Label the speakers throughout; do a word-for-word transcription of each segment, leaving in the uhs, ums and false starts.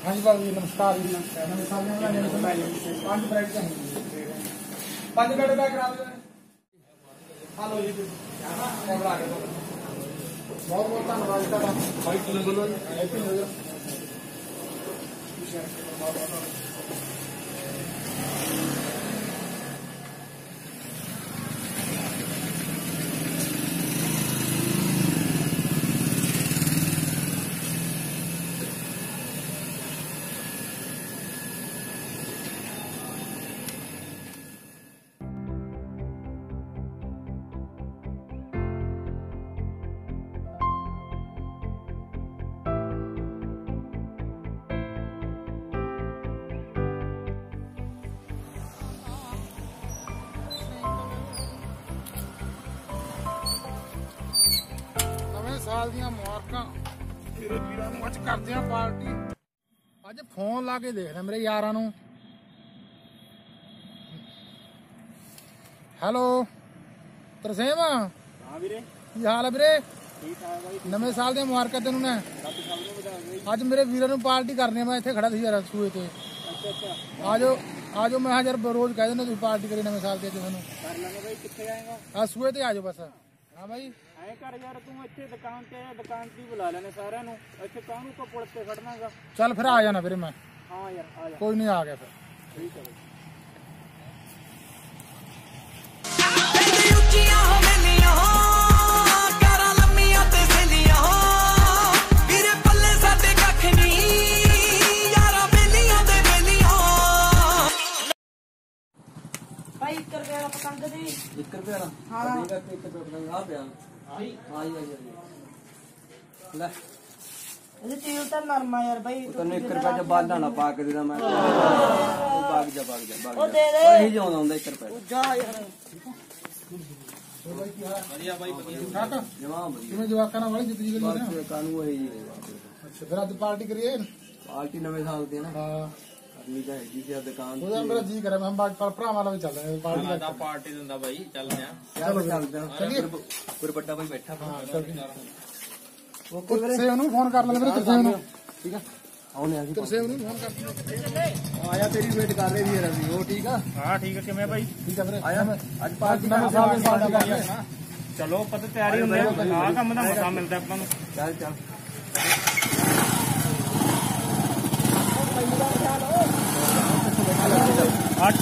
Speaker 1: हाँ जी बाबू जी नमस्कार जी नमस्कार पाँच ब्रेड चाहिए पाँच ब्रेड पैक करा दो हेलो जी बहुत बहुत धन्यवाद साल दियां मुबारकां तेरे वीरां नूं अज करदे आ पार्टी अज फोन ला के देख ले मेरे यारां नूं हेलो तरसेम हां वीरे की हाल है वीरे ठीक ठाक भाई नवे साल दियां मुबारकां तैनूं ने अज मेरे वीरां नूं पार्टी करनी मैं इत्थे खड़ा सी यार सूए ते अच्छा अच्छा आ जाओ आ जाओ मैं यार रोज कह देना तुसीं पार्टी करी नवे साल ते मैनूं कर लांगे भाई कित्थे आएगा आ सूए ते आ जाओ बस हां भाई ਐ ਕਰ ਯਾਰ ਤੂੰ ਇੱਥੇ ਦੁਕਾਨ ਤੇ ਆ ਦੁਕਾਨ ਤੇ ਬੁਲਾ ਲੈਣੇ ਸਾਰਿਆਂ ਨੂੰ ਇੱਥੇ ਕਾਹਨੂੰ ਕੋ ਪੁਲ ਤੇ ਖੜਨਾਗਾ ਚੱਲ ਫਿਰ ਆ ਜਾਣਾ ਵੀਰੇ ਮੈਂ ਹਾਂ ਯਾਰ ਆ ਜਾ ਕੋਈ ਨਹੀਂ ਆ ਗਿਆ ਫਿਰ ਠੀਕ ਹੈ
Speaker 2: ਭਾਈ ਇੱਕ ਰੁਪਏ ਵਾਲਾ ਪਤੰਗ ਦੇ ਇੱਕ ਰੁਪਏ ਵਾਲਾ ਹਾਂ ਠੀਕ ਹੈ ਇੱਕ ਰੁਪਏ ਪਤੰਗ ਆ ਪਿਆ ਆਈ ਆਈ ਆਈ ਲੈ ਇਹ ਤੇਲ ਤਾਂ ਨਰਮਾ ਯਾਰ ਬਾਈ ਤੈਨੂੰ ਇੱਕ ਰੁਪਏ ਚ ਬਾਲਾ ਨਾ ਪਾ ਕੇ ਦੇਣਾ ਮੈਂ ਬਾਗ ਜਾ ਬਾਗ ਜਾ ਬਾਗ ਉਹ ਦੇ ਦੇ ਇਹੀ ਜਿਉਂਦਾ ਹੁੰਦਾ ਇੱਕ ਰੁਪਏ ਜਾ ਯਾਰ ਵਧੀਆ ਬਾਈ ਵਧੀਆ ਜਮਾ ਵਧੀਆ
Speaker 1: ਕਿਵੇਂ ਜਵਾਕਾਂ ਨਾਲ ਵਾਲੀ ਜਿੱਤ ਜੀ
Speaker 2: ਗਈ ਕਾਨੂੰ ਇਹ ਜੀ
Speaker 1: ਅੱਛਾ ਫਿਰ ਅੱਜ ਪਾਰਟੀ ਕਰੀਏ
Speaker 2: ਪਾਰਟੀ ਨਵੇਂ ਸਾਲ ਤੇ ਨਾ ਹਾਂ ਅਰਨੀ ਦਾ ਹੈਗੀ ਸੀ ਦੁਕਾਨ
Speaker 1: ਉਹਦਾ ਮੇਰਾ ਜੀ ਕਰਿਆ ਮੈਂ ਬਾਗ ਪਰ ਭਰਾਵਾਂ ਨਾਲ ਵੀ ਚੱਲ ਰਿਹਾ ਪਾਰਟੀ
Speaker 3: ਦਾ ਪਾਰਟੀ ਦਿੰਦਾ ਬਾਈ ਚੱਲਦੇ ਆ
Speaker 2: ਚਲੋ ਚੱਲਦੇ ਆ
Speaker 1: ਚੱਲੀਏ
Speaker 2: ਕੋਈ ਵੱਡਾ ਬਾਈ ਬੈਠਾ
Speaker 1: ਓਕੇ ਵੀਰੇ ਸੇ ਉਹਨੂੰ ਫੋਨ ਕਰ ਲੈ ਵੀਰੇ ਤਰਸੇ ਉਹਨੂੰ
Speaker 2: ਠੀਕ ਆ ਆਉਣੇ ਆ ਜੀ
Speaker 1: ਤਰਸੇ ਉਹਨੂੰ ਫੋਨ ਕਰ
Speaker 2: ਆਇਆ ਤੇਰੀ ਵੇਟ ਕਰ ਰਹੇ ਵੀ ਯਾਰ ਅਸੀਂ ਉਹ ਠੀਕ ਆ
Speaker 3: ਹਾਂ ਠੀਕ ਹੈ ਕਿਵੇਂ ਬਾਈ
Speaker 1: ਠੀਕ ਆ ਵੀਰੇ
Speaker 2: ਆਇਆ ਅੱਜ ਪਾਰਟੀ
Speaker 1: ਨਵੇਂ ਸਾਲ ਦੀ ਪਾਰਟੀ ਕਰ ਰਹੇ
Speaker 3: ਚਲੋ ਪਤਾ ਤਿਆਰੀ ਹੁੰਦੇ ਆ ਆਹ ਕੰਮ ਦਾ ਮੌਕਾ ਮਿਲਦਾ ਆਪਾਂ ਨੂੰ
Speaker 2: ਚੱਲ ਚੱਲ
Speaker 3: ਅੱਠ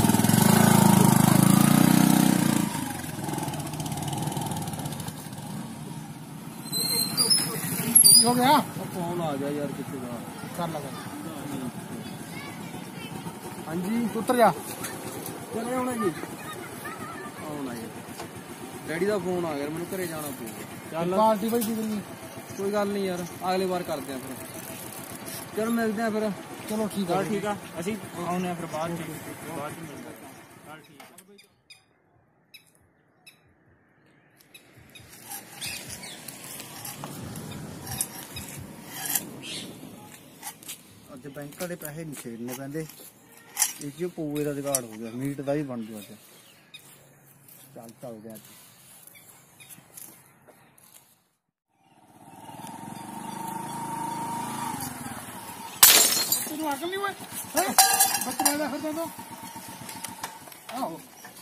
Speaker 1: ਹੋ ਗਿਆ
Speaker 2: ਫੋਨ ਆ ਗਿਆ ਯਾਰ ਕਿੱਥੇ ਦਾ
Speaker 1: ਕਰ ਲਗਾ
Speaker 2: ਹਾਂਜੀ
Speaker 1: ਉਤਰ ਜਾ
Speaker 2: ਚਲੇ ਆਉਣਾ ਜੀ ਆਉਣਾ ਜੀ ਡੈਡੀ ਦਾ ਫੋਨ ਆ ਗਿਆ ਮੈਨੂੰ ਘਰੇ ਜਾਣਾ ਪਊਗਾ
Speaker 1: ਚੱਲ ਪਾਰਟੀ ਬਈ ਦੀ ਨਹੀਂ
Speaker 2: ਕੋਈ ਗੱਲ ਨਹੀਂ ਯਾਰ ਅਗਲੇ ਵਾਰ ਕਰਦੇ ਆ ਫਿਰ ਚਲ ਮਿਲਦੇ ਆ ਫਿਰ
Speaker 1: ਚਲੋ ਠੀਕ ਆ
Speaker 3: ਠੀਕ ਆ ਅਸੀਂ ਆਉਣੇ ਆ ਫਿਰ ਬਾਅਦ ਚ ਬਾਅਦ ਚ ਮਿਲਦੇ ਚੱਲ ਠੀਕ ਆ
Speaker 2: ਅੱਜ ਬੈਂਕ ਵਾਲੇ ਪੈਸੇ ਨਹੀਂ ਛੇੜਨੇ ਪੈਂਦੇ ਇਹ ਜੋ ਪੂਏ ਦਾ ਜੁਗਾੜ ਹੋ ਗਿਆ ਮੀਟ ਦਾ ਵੀ ਬਣ ਜੂ ਅੱਜ ਚੱਲ ਚੱਲਦੇ ਆ
Speaker 1: ਤੈਨੂੰ ਅਕਲ ਨਹੀਂ ਹੋਏ ਹੈ ਬੱਚੇ ਦਾ ਫਿਰ ਦੋ ਆਹੋ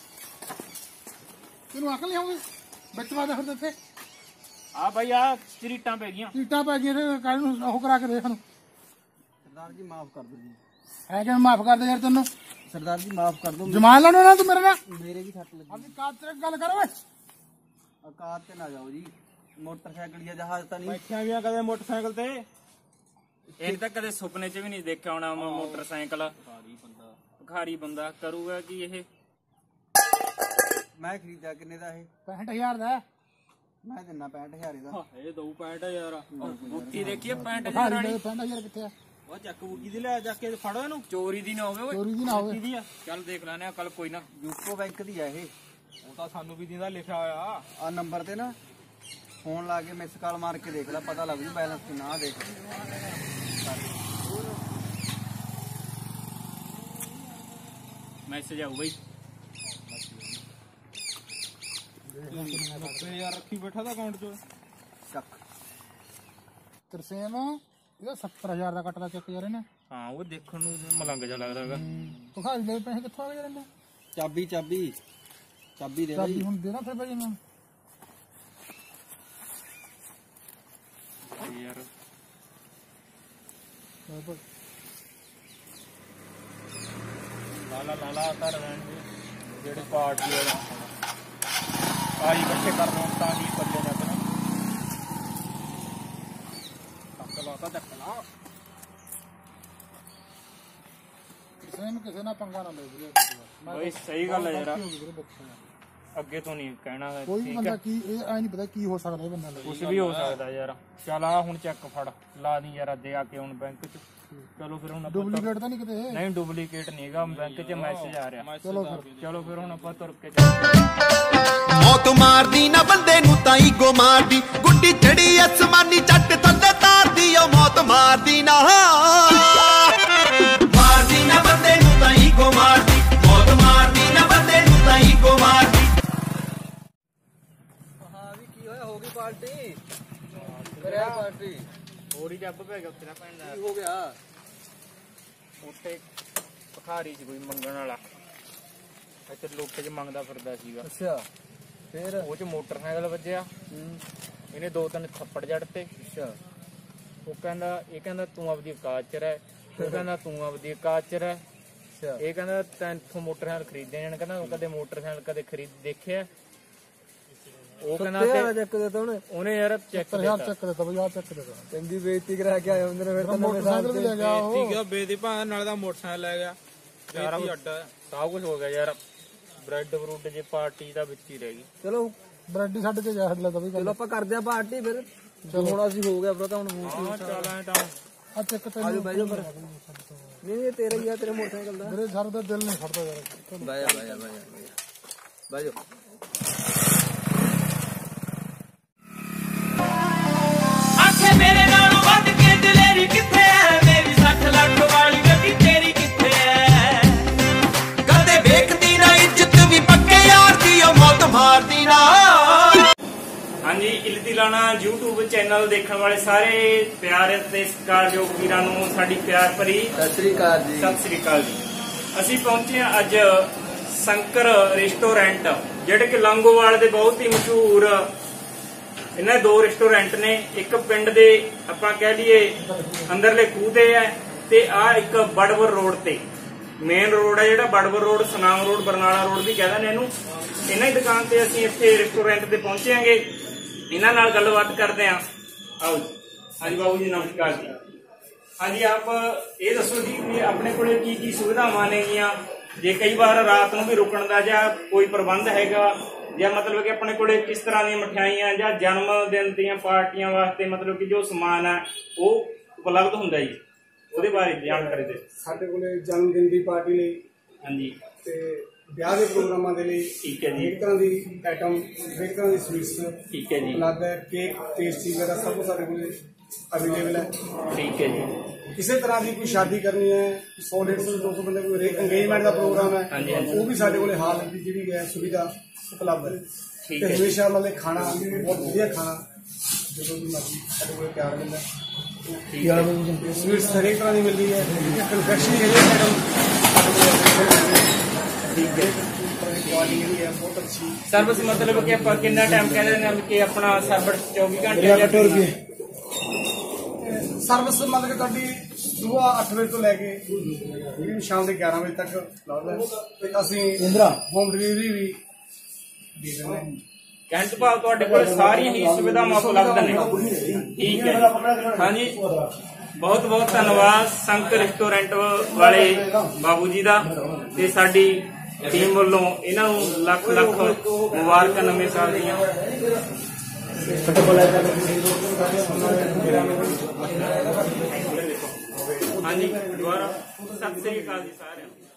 Speaker 1: ਤੈਨੂੰ ਅਕਲ ਨਹੀਂ ਹੋਵੇ ਬੱਚਾ ਦਾ ਫਿਰ ਇੱਥੇ
Speaker 3: ਆ ਬਾਈ ਆ ਚਰੀਟਾਂ ਪੈ ਗਈਆਂ
Speaker 1: ਚੀਟਾਂ ਪੈ ਗਈਆਂ ਤੇ ਕੱਲ ਨੂੰ ਉਹ ਕਰਾ ਕੇ ਦੇਖ ਨੂੰ
Speaker 2: ਸਰਦਾਰ ਜੀ ਮਾਫ ਕਰ ਦਿਓ ਜੀ
Speaker 1: ਹੈ ਕਿ ਮਾਫ ਕਰ ਦੇ ਯਾਰ ਤੈਨੂੰ
Speaker 2: ਸਰਦਾਰ ਜੀ ਮਾਫ ਕਰ ਦਿਓ
Speaker 1: ਜਮਾਨ ਲਾਉਣਾ ਨਾ ਤੂੰ ਮੇਰੇ ਨਾਲ
Speaker 2: ਮੇਰੇ ਵੀ ਸੱਟ ਲੱਗੀ
Speaker 1: ਆਪਣੀ ਕਾਰ ਤੇ ਗੱਲ ਕਰ ਓਏ
Speaker 2: ਔਕਾਤ ਤੇ ਨਾ ਜਾਓ ਜੀ ਮੋਟਰਸਾਈਕਲ ਜਾਂ ਜਹਾਜ਼ ਤਾਂ ਨਹੀਂ
Speaker 3: ਬੈਠਿਆ ਵੀ ਆ ਕਦੇ ਮੋਟਰਸਾਈਕਲ ਤੇ ਇਹ ਤਾਂ ਕਦੇ ਸੁਪਨੇ 'ਚ ਵੀ ਨਹੀਂ ਦੇਖਿਆ ਹੋਣਾ ਮੋਟਰਸਾਈਕਲ ਭਖਾਰੀ ਬੰਦਾ ਭਖਾਰੀ ਬੰਦਾ ਕਰੂਗਾ ਕੀ ਇਹ
Speaker 2: ਮੈਂ ਖਰੀਦਿਆ ਕਿੰਨੇ ਦਾ ਇਹ
Speaker 1: ਪੈਂਹਠ ਹਜ਼ਾਰ ਦਾ
Speaker 2: ਮੈਂ ਦਿੰਨਾ ਪੈਂਹਠ ਹਜ਼ਾਰ ਦਾ
Speaker 3: ਇਹ ਦਊ ਪੈਂਹਠ ਹਜ਼ਾਰ ਬੁੱਤੀ ਦੇਖੀਏ ਪੈਂਹਠ ਹਜ਼ਾਰ
Speaker 1: ਭਾਰੀ
Speaker 3: ਵਾਲੀ
Speaker 1: ਦੇ ਪੈਂਹਠ ਹਜ਼ਾਰ ਕਿੱਥੇ ਆ
Speaker 3: ਉਹ ਚੱਕ ਬੁੱਗੀ ਦੀ ਲੈ ਜਾ ਕੇ ਫੜੋ ਇਹਨੂੰ ਚੋਰੀ ਦੀ ਨਾ ਹੋਵੇ ਓਏ
Speaker 1: ਚੋਰੀ ਦੀ ਨਾ ਹੋਵੇ
Speaker 3: ਦੀ ਆ ਚੱਲ ਦੇਖ ਲੈਣੇ ਆ ਕੱਲ ਕੋਈ ਨਾ
Speaker 2: ਯੂਕੋ ਬੈਂਕ ਦੀ ਆ ਇਹ
Speaker 3: ਉਹ ਤਾਂ ਸਾਨੂੰ ਵੀ ਦਿੰਦਾ ਲਿਖਿਆ ਹੋਇਆ
Speaker 2: ਆ ਨੰਬਰ ਤੇ ਨਾ ਫੋਨ ਲਾ ਕੇ ਮਿਸ ਕਾਲ ਮਾਰ ਕੇ ਦੇਖ ਲੈ ਪਤਾ ਲੱਗ ਜੂ ਬੈਲੈਂਸ ਕਿੰਨਾ ਦੇਖ
Speaker 3: ਮੈਸੇਜ ਆਊ ਬਈ ਯਾਰ ਰੱਖੀ ਬੈਠਾ ਦਾ ਅਕਾਊਂਟ ਚ
Speaker 2: ਚੱਕ
Speaker 1: ਤਰਸੇਮ ਇਹਦਾ ਸੱਤਰ ਹਜ਼ਾਰ ਦਾ ਕੱਟਦਾ ਚੱਕ ਯਾਰ ਇਹਨੇ।
Speaker 3: ਹਾਂ ਉਹ ਦੇਖਣ ਨੂੰ ਮਲੰਗ ਜਿਹਾ ਲੱਗਦਾ ਹੈਗਾ।
Speaker 1: ਭਖਾਰੀ ਦੇ ਪੈਸੇ ਕਿੱਥੋਂ ਆ ਗਏ ਯਾਰ ਇਹਨੇ?
Speaker 2: ਚਾਬੀ ਚਾਬੀ ਚਾਬੀ ਦੇ
Speaker 1: ਚਾਬੀ ਹੁਣ ਦੇ ਨਾ ਫਿਰ ਬਾਈ ਇਹਨੂੰ।
Speaker 3: ਯਾਰ ਲਾਲਾ ਲਾਲਾ ਕਰ ਰਹੇ ਜਿਹੜੇ ਪਾਰਟੀ ਵਾਲਾ ਆਈ ਇਕੱਠੇ ਕਰ ਰਹੇ ਤਾਂ ਹੀ ਪੱਲੇ ਨਾ ਕਰਾਂ ਟੱਕ ਲਾਤਾ ਟੱਕ ਲਾ
Speaker 1: ਕਿਸੇ ਨੂੰ ਕਿਸੇ ਨਾਲ ਪੰਗਾ ਨਾ ਲੈ ਵੀਰੇ।
Speaker 3: ਬਈ ਸਹੀ ਗੱਲ ਹੈ ਯਾਰ, ਅੱਗੇ ਤੋਂ ਨਹੀਂ ਕਹਿਣਾ ਹੈ।
Speaker 1: ਕੋਈ ਬੰਦਾ ਕੀ ਇਹ ਐ ਨਹੀਂ ਪਤਾ ਕੀ ਹੋ ਸਕਦਾ ਇਹ ਬੰਦਾ ਲਈ।
Speaker 3: ਕੁਛ ਵੀ ਹੋ ਸਕਦਾ ਯਾਰ। ਚੱਲ ਆ ਹੁਣ ਚੈੱਕ ਫੜ ਲਾ ਦੀ ਯਾਰ ਅੱਗੇ ਆ ਕੇ ਹੁਣ ਬੈਂਕ ਚ। ਚਲੋ ਫਿਰ ਹੁਣ ਆਪਾਂ
Speaker 1: ਡੁਪਲੀਕੇਟ ਤਾਂ ਨਹੀਂ ਕਿਤੇ?
Speaker 3: ਨਹੀਂ ਡੁਪਲੀਕੇਟ ਨਹੀਂ ਹੈਗਾ, ਬੈਂਕ ਚ ਮੈਸੇਜ ਆ ਰਿਹਾ।
Speaker 1: ਚਲੋ ਫਿਰ
Speaker 3: ਚਲੋ ਫਿਰ ਹੁਣ ਆਪਾਂ ਤੁਰ ਕੇ ਚੱਲਦੇ।
Speaker 4: ਮੌਤ ਮਾਰਦੀ ਨਾ ਬੰਦੇ ਨੂੰ ਤਾਂ ਈਗੋ ਮਾਰਦੀ, ਗੁੱਡੀ ਚੜੀ ਅਸਮਾਨੀ ਚੱਟ ਥੱਲੇ ਤਾਰਦੀ ਓ ਮੌਤ ਮਾਰਦੀ ਨਾ ਮਾਰਦੀ ਨਾ ਬੰਦੇ ਨੂੰ ਤਾਂ ਈਗੋ ਮਾਰਦੀ, ਮੌਤ ਮਾਰਦੀ ਨਾ ਬੰਦੇ ਨੂੰ ਤਾਂ ਈਗੋ ਮਾਰਦੀ।
Speaker 2: ਹਾਂ ਵੀ ਕੀ ਹੋਇਆ, ਹੋ ਗਈ ਪਾਰਟੀ ਕਰਿਆ ਪਾਰਟੀ
Speaker 3: ਹੋਰ ਹੀ ਜੱਬ ਪੈ ਗਿਆ ਉੱਤੇ ਨਾ ਪੈਣ ਦਾ।
Speaker 2: ਕੀ ਹੋ ਗਿਆ?
Speaker 3: ਉੱਥੇ ਭਖਾਰੀ ਚ ਕੋਈ ਮੰਗਣ ਵਾਲਾ ਇੱਥੇ ਲੋਟੇ ਚ ਮੰਗਦਾ ਫਿਰਦਾ ਸੀਗਾ।
Speaker 2: ਅੱਛਾ ਫੇਰ?
Speaker 3: ਉਹ ਚ ਮੋਟਰਸਾਈਕਲ ਵੱਜਿਆ, ਇਹਨੇ ਦੋ ਤਿੰਨ ਥੱਪੜ ਜੜਤੇ।
Speaker 2: ਅੱਛਾ
Speaker 3: ਉਹ ਕਹਿੰਦਾ ਇਹ ਕਹਿੰਦਾ ਤੂੰ ਆਪਦੀ ਔਕਾਤ ਚ ਰਹਿ, ਉਹ ਕਹਿੰਦਾ ਤੂੰ ਆਪਦੀ ਔਕਾਤ ਚ ਰਹਿ।
Speaker 2: ਅੱਛਾ
Speaker 3: ਇਹ ਕਹਿੰਦਾ ਤੈਨੂੰ ਮੋਟਰਸਾਈਕਲ ਖਰੀਦੇ ਜਾਣ, ਕਹਿੰਦਾ ਉਹ ਕਦੇ ਮੋਟਰਸਾਈਕਲ ਕਦੇ ਖਰੀਦ ਦੇਖਿਆ। ਉਹ ਕਹਿੰਦਾ ਤੇ
Speaker 2: ਚੱਕ ਦੇ ਤਾ ਉਹਨੇ
Speaker 3: ਉਹਨੇ ਯਾਰ ਚੈੱਕ
Speaker 1: ਯਾਰ ਚੱਕ ਦੇ ਤਾ ਬਈ, ਆ ਚੱਕ ਦੇ ਤਾ।
Speaker 2: ਚੰਗੀ ਬੇਇੱਜ਼ਤੀ ਕਰਾ ਕੇ ਆਏ ਹੁੰਦੇ ਨੇ ਫਿਰ ਤਾਂ ਨਵੇਂ
Speaker 1: ਮੋਟਰਸਾਈਕਲ ਵੀ ਲੈ ਗਿਆ ਉਹ।
Speaker 5: ਠੀਕ ਆ ਬੇਦੀ ਭਾਂ ਨਾਲ ਦਾ ਮੋਟਰਸਾਈਕਲ ਲੈ ਗਿਆ ਬੇਦੀ ਅੱਡਾ
Speaker 3: ਸਭ ਕੁਝ ਹੋ ਗਿਆ ਯਾਰ। ਬ੍ਰੈਡ ਬਰੂਡ ਜੇ ਪਾਰਟੀ ਦਾ ਵਿੱਚ ਹੀ ਰਹਿ ਗਈ।
Speaker 2: ਚਲੋ
Speaker 1: ਬ੍ਰੈਡ ਹੀ ਛੱਡ ਕੇ ਜਾ ਹੱਡ ਤਾਂ ਬਈ।
Speaker 2: ਚਲੋ ਆਪਾਂ ਕਰਦੇ ਆ ਪਾਰਟੀ ਫਿਰ। ਹੁਣ ਅਸੀਂ ਹੋ ਗਿਆ ਪਤਾ ਹੁਣ
Speaker 3: ਹਾਂ ਚੱਲ ਐ ਤਾਂ
Speaker 1: ਆ ਚੱਕ ਤੈਨੂੰ
Speaker 2: ਆਜੋ ਬਹਿ ਜਾਓ ਫਿਰ। ਨਹੀਂ ਨਹੀਂ ਤੇਰਾ ਹੀ ਆ, ਤੇਰੇ ਮੋਟਰਸਾਈਕਲ ਦਾ।
Speaker 1: ਮੇਰੇ ਸਰ ਦਾ ਦਿਲ ਨਹੀਂ ਖੜਦਾ ਯਾਰ।
Speaker 2: ਬਹਿ ਜਾ ਬਹਿ ਜਾ ਬਹਿ ਜਾ ਬਹਿ ਜਾ
Speaker 4: ਆਖੇ ਮੇਰੇ ਨਾਲੋਂ ਵੱਧ ਕੇ ਦਲੇਰੀ ਕਿੱਥੇ ਐ, ਮੇਰੀ ਸੱਠ ਲੱਖ ਵਾਲੀ ਗੱਡੀ ਤੇਰੀ ਕਿੱਥੇ ਐ। ਕਦੇ ਵੇਖਦੀ ਨਾ ਇੱਜ਼ਤ ਵੀ ਪੱਕੇ ਯਾਰ ਦੀ ਓ ਮੌਤ ਮਾਰਦੀ ਨਾ।
Speaker 3: ਹਾਂਜੀ ਇਲਤੀ ਲਾਣਾ YouTube ਚੈਨਲ ਦੇਖਣ ਵਾਲੇ ਸਾਰੇ ਪਿਆਰੇ ਤੇ ਸਤਿਕਾਰਯੋਗ ਵੀਰਾਂ ਨੂੰ ਸਾਡੀ ਪਿਆਰ ਭਰੀ
Speaker 2: ਸਤਿ ਸ੍ਰੀ ਅਕਾਲ ਜੀ।
Speaker 3: ਸਤਿ ਸ੍ਰੀ ਅਕਾਲ ਜੀ। ਅਸੀਂ ਪਹੁੰਚੇ ਹਾਂ ਅੱਜ ਸ਼ੰਕਰ ਰੈਸਟੋਰੈਂਟ, ਜਿਹੜੇ ਕਿ ਲੰਗੋਵਾਲ ਦੇ ਬਹੁਤ ਹੀ ਮਸ਼ਹੂਰ ਇਹਨਾਂ ਦੇ ਦੋ ਰੈਸਟੋਰੈਂਟ ਨੇ। ਇੱਕ ਪਿੰਡ ਦੇ ਆਪਾਂ ਕਹਿ ਲਈਏ ਅੰਦਰਲੇ ਖੂਹ ਤੇ ਹੈ, ਤੇ ਆ ਇੱਕ ਬੜਵਰ ਰੋਡ ਤੇ ਮੇਨ ਰੋਡ ਹੈ ਜਿਹੜਾ Barwar road, Sunam road, Barnala road ਵੀ ਕਹਿ ਦਿੰਦੇ ਇਹਨੂੰ। ਇਹਨਾਂ ਦੀ ਦੁਕਾਨ ਤੇ ਅਸੀਂ ਇੱਥੇ ਰੈਸਟੋਰੈਂਟ ਤੇ ਪਹੁੰਚਾਂਗੇ, ਇਹਨਾਂ ਨਾਲ ਗੱਲਬਾਤ ਕਰਦੇ ਹਾਂ। ਆਓ ਜੀ। ਹਾਂਜੀ ਬਾਬੂ ਜੀ ਨਮਸਕਾਰ ਜੀ। ਹਾਂਜੀ ਆਪ ਇਹ ਦੱਸੋ ਜੀ ਕਿ ਆਪਣੇ ਕੋਲੇ ਕੀ ਕੀ ਸੁਵਿਧਾਵਾਂ ਨੇਗੀਆਂ, ਜੇ ਕਈ ਵਾਰ ਰਾਤ ਨੂੰ ਵੀ ਰੁਕਣ ਦਾ ਜਾਂ ਕੋਈ ਪ੍ਰਬੰਧ ਹੈਗਾ, ਜਾਂ ਮਤਲਬ ਕਿ ਆਪਣੇ ਕੋਲੇ ਕਿਸ ਤਰ੍ਹਾਂ ਦੀਆਂ ਮਠਿਆਈਆਂ ਜਾਂ ਜਨਮ ਦਿਨ ਦੀਆਂ ਪਾਰਟੀਆਂ ਵਾਸਤੇ ਮਤਲਬ ਕਿ ਜੋ ਸਮਾਨ ਹੈ ਉਹ ਉਪਲਬਧ ਹੁੰਦਾ ਜੀ, ਉਹਦੇ ਬਾਰੇ ਜਾਣਕਾਰੀ ਦੇ।
Speaker 6: ਸਾਡੇ ਕੋਲੇ ਜਨਮ ਦਿਨ ਦੀ ਪਾਰਟੀ ਲਈ
Speaker 3: ਹਾਂਜੀ
Speaker 6: ਤੇ ਵਿਆਹ ਦੇ ਪ੍ਰੋਗਰਾਮਾਂ ਦੇ ਲਈ
Speaker 3: ਠੀਕ ਹੈ ਜੀ।
Speaker 6: ਹਰੇਕ ਤਰ੍ਹਾਂ ਦੀ ਆਈਟਮ, ਹਰੇਕ ਤਰ੍ਹਾਂ ਦੀ ਸਵੀਟਸ
Speaker 3: ਠੀਕ ਹੈ ਜੀ।
Speaker 6: ਉਪਲਬਧ ਹੈ। ਕੇਕ, ਪੇਸਟਰੀ ਵਗੈਰਾ ਸਭ ਕੁਝ ਸਾਡੇ ਕੋਲੇ ਅਵੇਲੇਬਲ ਹੈ।
Speaker 3: ਠੀਕ ਹੈ ਜੀ।
Speaker 6: ਕਿਸੇ ਤਰ੍ਹਾਂ ਦੀ ਕੋਈ ਸ਼ਾਦੀ ਕਰਨੀ ਹੈ, ਸੌ ਡੇਢ ਸੌ ਦੋ ਸੌ ਬੰਦੇ ਕੋਈ ਅੰਗੇਜਮੈਂਟ ਦਾ ਪ੍ਰੋਗਰਾਮ ਹੈ,
Speaker 3: ਹਾਂਜੀ, ਹਾਂਜੀ।
Speaker 6: ਉਹ ਵੀ ਸਾਡੇ ਕੋਲੇ ਹਾਲ ਦੀ ਜਿਹੜੀ ਹੈ ਸੁਵਿਧਾ ਉਪਲਬਧ ਹੈ।
Speaker 3: ਠੀਕ
Speaker 6: ਤੇ
Speaker 3: ਹੈ।
Speaker 6: ਹਮੇਸ਼ਾ ਉਹਨਾਂ ਦੇ ਖਾਣਾ ਬਹੁਤ ਵਧੀਆ ਖਾਣਾ ਜਦੋਂ ਵੀ ਮਰਜ਼ੀ ਸਾਡੇ ਕੋਲੇ ਤਿਆਰ ਮਿਲਦਾ।
Speaker 3: ਠੀਕ ਹੈ।
Speaker 6: ਸਵੀਟਸ ਹਰੇਕ ਤਰ੍ਹਾਂ ਦੀ ਮਿਲਦੀ ਹੈ। ਕਨਫੈਕਸ਼ਨਰੀ ਹਰੇਕ ਮੈਡਮ
Speaker 3: ਠੀਕ ਹੈ।
Speaker 6: ਕੁਆਲਿਟੀ ਜਿਹੜੀ ਹੈ ਬਹੁਤ ਅੱਛੀ।
Speaker 3: ਸਰਵਿਸ ਮਤਲਬ ਕਿ ਆਪਾਂ ਕਿੰਨਾ ਟਾਈਮ ਕਹਿੰਦੇ ਨੇ ਕਿ ਆਪਣਾ ਸਰਵਿਸ ਚੌਵੀ ਘੰਟੇ ਜਾਂ
Speaker 6: ਸਰਵਿਸ ਮਤਲਬ ਕਿ ਤੁਹਾਡੀ ਸਵੇਰ ਅੱਠ ਵਜੇ ਤੋਂ ਲੈ ਕੇ ਸ਼ਾਮ ਦੇ ਗਿਆਰਾਂ ਵਜੇ ਤੱਕ ਲਾਉਂਦੇ ਹਾਂ। ਤੇ ਅਸੀਂ ਹੋਮ ਡਿਲੀਵਰੀ ਵੀ ਦੇ ਦਿੰਦੇ ਹਾਂ।
Speaker 3: ਕਹਿਣ ਤੋਂ ਭਾਵ ਤੁਹਾਡੇ ਕੋਲ ਸਾਰੀਆਂ ਹੀ ਸੁਵਿਧਾਵਾਂ ਉਪਲਬਧ ਨੇ। ਠੀਕ ਹੈ। ਹਾਂਜੀ ਬਹੁਤ ਬਹੁਤ ਧੰਨਵਾਦ ਸ਼ੰਕਰ ਰੈਸਟੋਰੈਂਟ ਵਾਲੇ ਬਾਬੂ ਜੀ ਦਾ, ਤੇ ਸਾਡੀ ਟੀਮ ਵੱਲੋਂ ਇਹਨਾਂ ਨੂੰ ਲੱਖ ਲੱਖ ਮੁਬਾਰਕਾਂ ਨਵੇਂ ਸਾਲ ਦੀਆਂ। ਹਾਂਜੀ ਦੁਬਾਰਾ ਸਤਿ ਸ੍ਰੀ ਅਕਾਲ ਜੀ ਸਾਰਿਆਂ ਨੂੰ।